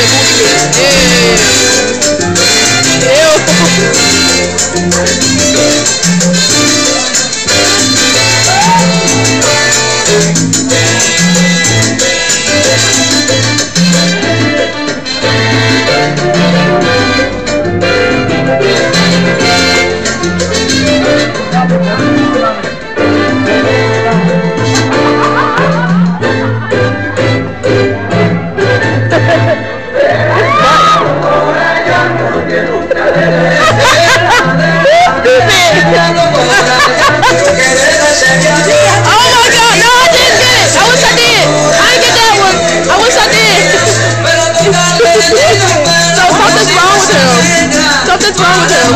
Something's wrong with him.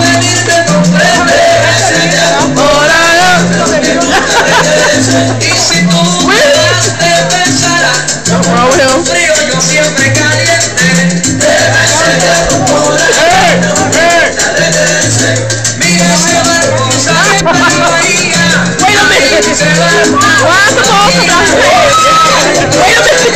What's wrong with him? Wait a minute. Why is the ball coming out his head? Wait a minute.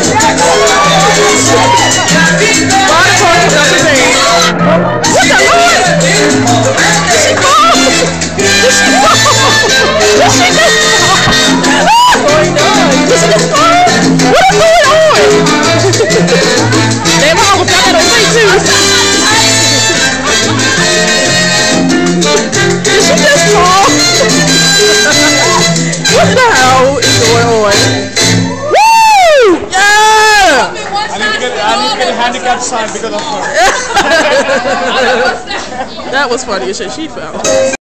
Why is the ball coming out his head? What the Lord? Did she fall? Did she fall? Did she just fall? Oh my God. Did she just fall? What is going on? Damn, I almost got that on tape too. Did she just fall? What the hell is going on? Woo! Yeah! I need to get a handicap sign because of her. That was funny as shit. She fell.